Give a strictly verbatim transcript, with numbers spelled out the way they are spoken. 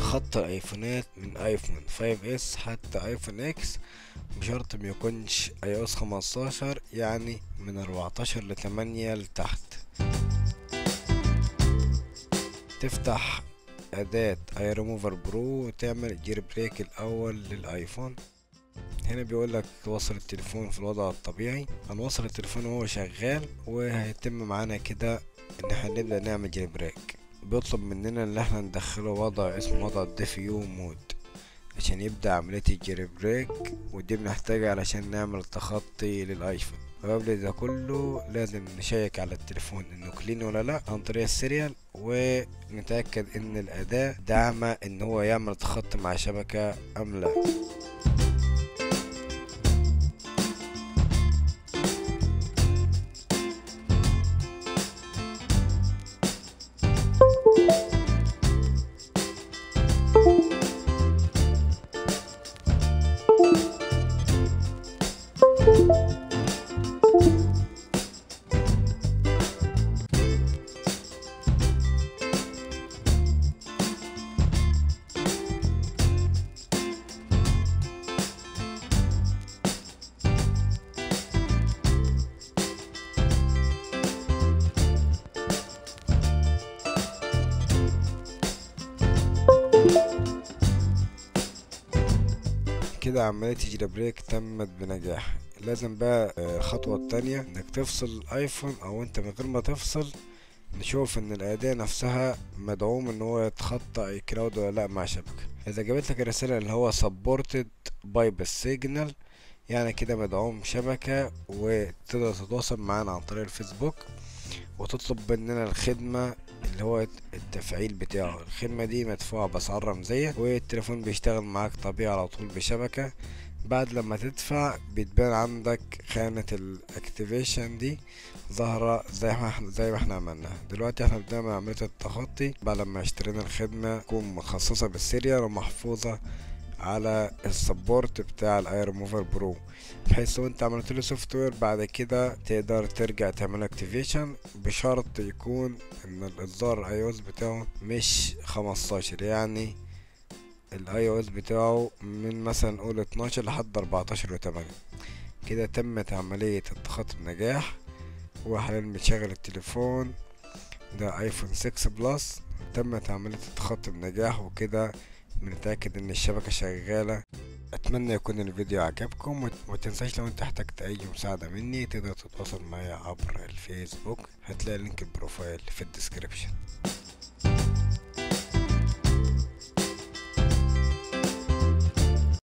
تخطي الايفونات من ايفون خمسة اس حتى ايفون اكس بشرط ما يكونش اي او اس خمستاشر، يعني من اربعتاشر ل تمانية لتحت. تفتح اداة اي ريموفر برو وتعمل جير بريك الاول للايفون. هنا بيقولك وصل التليفون في الوضع الطبيعي. هنوصل التليفون وهو شغال، وهيتم معانا كده ان احنا نبدأ نعمل جير بريك. بيطلب مننا ان احنا ندخله وضع اسمه وضع الديفيو مود عشان يبدأ عملية الجير بريك، ودي بنحتاجها علشان نعمل تخطي للايفون. وقبل ده كله لازم نشيك على التليفون انه كلين ولا لا عن طريق السيريال، ونتأكد ان الاداة داعمة ان هو يعمل تخطي مع شبكة ام لا. كده عملية الجير بريك تمت بنجاح. لازم بقى الخطوة التانية انك تفصل الايفون، او انت من غير ما تفصل نشوف ان الاداة نفسها مدعوم ان هو يتخطى اي كلاود ولا لا مع شبكة. اذا جابت لك الرسالة اللي هو supported by signal، يعني كده مدعوم شبكة وتقدر تتواصل معانا عن طريق الفيسبوك وتطلب مننا الخدمة اللي هو التفعيل بتاعه. الخدمة دي مدفوعة بأسعار رمزية، والتليفون بيشتغل معاك طبيعي على طول بشبكة. بعد لما تدفع بتبان عندك خانة الاكتيفيشن دي ظاهرة زي ما احنا زي ما احنا عملناها. دلوقتي احنا بدأنا عملية التخطي بعد لما اشترينا الخدمة، تكون مخصصة بالسيريال ومحفوظة على السبورت بتاع الاي ريموفر برو، بحيث لو انت عملت له سوفت وير بعد كده تقدر ترجع تعمل اكتيفيشن، بشرط يكون ان الاصدار الاي او اس بتاعه مش خمستاشر، يعني الاي او اس بتاعه من مثلا نقول اتناشر لحد اربعتاشر وتمانية. كده تمت عملية التخطي بنجاح، وحاليا بتشغل التليفون ده ايفون ستة بلس. تمت عملية التخطي بنجاح، وكده بنتأكد ان الشبكة شغالة. اتمنى يكون الفيديو عجبكم، ومتنساش لو انت احتجت اي مساعدة مني تقدر تتواصل معايا عبر الفيسبوك، هتلاقي لينك البروفايل في الديسكريبشن.